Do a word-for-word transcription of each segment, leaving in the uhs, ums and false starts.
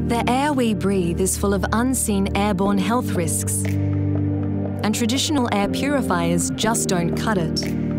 The air we breathe is full of unseen airborne health risks, and traditional air purifiers just don't cut it.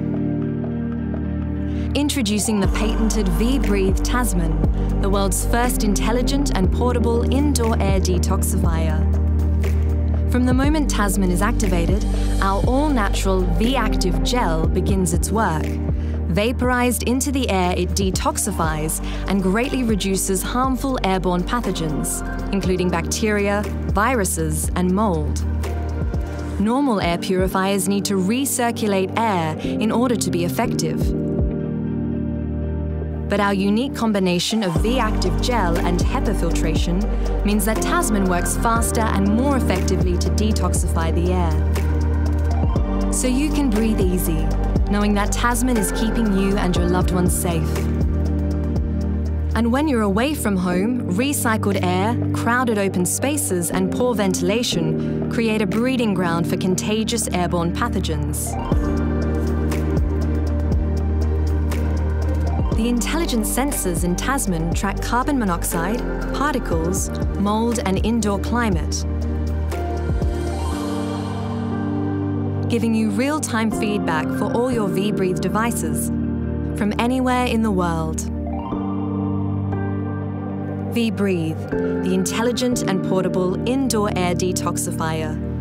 Introducing the patented VBreathe Tasman, the world's first intelligent and portable indoor air detoxifier. From the moment Tasman is activated, our all-natural V-active gel begins its work. Vaporized into the air, it detoxifies and greatly reduces harmful airborne pathogens, including bacteria, viruses, and mold. Normal air purifiers need to recirculate air in order to be effective. But our unique combination of V-active gel and HEPA filtration means that Tasman works faster and more effectively to detoxify the air. So you can breathe easy, knowing that Tasman is keeping you and your loved ones safe. And when you're away from home, recycled air, crowded open spaces, and poor ventilation create a breeding ground for contagious airborne pathogens. The intelligent sensors in Tasman track carbon monoxide, particles, mold, and indoor climate, giving you real-time feedback for all your VBreathe devices from anywhere in the world. VBreathe, the intelligent and portable indoor air detoxifier.